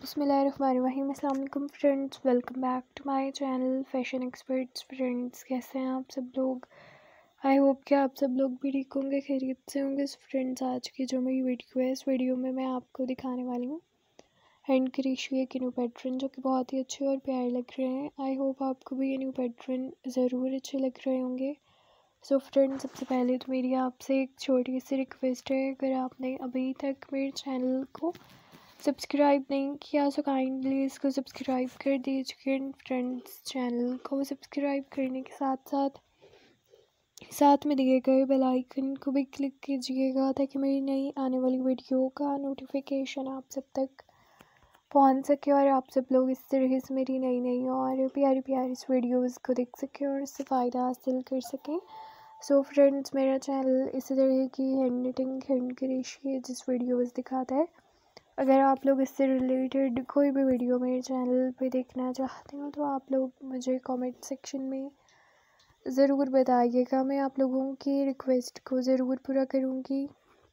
बिस्मिल्लाहिर्रहमानिर्रहीम। अस्सलाम वालेकुम friends, welcome back to my channel fashion experts. Friends, कैसे हैं आप सब लोग? आई होप कि आप सब लोग भी ठीक होंगे, खैरियत से होंगे। फ्रेंड्स, आज की जो मेरी वीडियो है, इस वीडियो में मैं आपको दिखाने वाली हूँ हैंड क्रोशे के न्यू पैटर्न, जो कि बहुत ही अच्छे और प्यारे लग रहे हैं। आई होप आपको भी ये न्यू पैटर्न ज़रूर अच्छे लग रहे होंगे। सो फ्रेंड्स, सबसे पहले तो मेरी आपसे एक छोटी सी रिक्वेस्ट है, अगर आपने अभी तक मेरे चैनल को सब्सक्राइब नहीं किया तो काइंडली इसको सब्सक्राइब कर दीजिए। फ्रेंड्स, चैनल को सब्सक्राइब करने के साथ में दिए गए बेल आइकन को भी क्लिक कीजिएगा, ताकि मेरी नई आने वाली वीडियो का नोटिफिकेशन आप सब तक पहुंच सके और आप सब लोग इस तरह से मेरी नई और प्यारी प्यारी वीडियोस को देख सकें और इससे फ़ायदा हासिल कर सकें। सो फ्रेंड्स, मेरा चैनल इस तरह की हैंड निटिंग, हैंड क्रोशे जिस वीडियोस दिखाता है। अगर आप लोग इससे रिलेटेड कोई भी वीडियो मेरे चैनल पे देखना चाहते हो तो आप लोग मुझे कमेंट सेक्शन में ज़रूर बताइएगा। मैं आप लोगों की रिक्वेस्ट को ज़रूर पूरा करूँगी।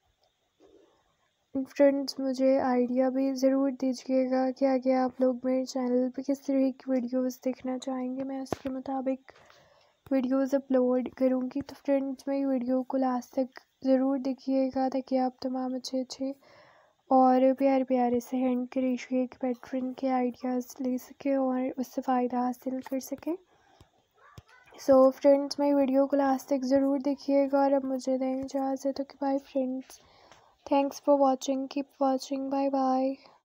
फ्रेंड्स, मुझे आइडिया भी ज़रूर दीजिएगा कि आगे आप लोग मेरे चैनल पे किस तरह की वीडियोस देखना चाहेंगे, मैं उसके मुताबिक वीडियोस अपलोड करूँगी। तो फ्रेंड्स, मेरी वीडियो को लास्ट तक ज़रूर देखिएगा, ताकि आप तमाम अच्छे और प्यारे प्यारे से हैंड क्रोशे के पैटर्न के आइडियाज़ ले सकें और उससे फ़ायदा हासिल कर सकें। सो फ्रेंड्स, मेरी वीडियो को लास्ट तक ज़रूर देखिएगा और अब मुझे दें इजाज़त। तो bye friends, thanks for watching, keep watching, bye bye.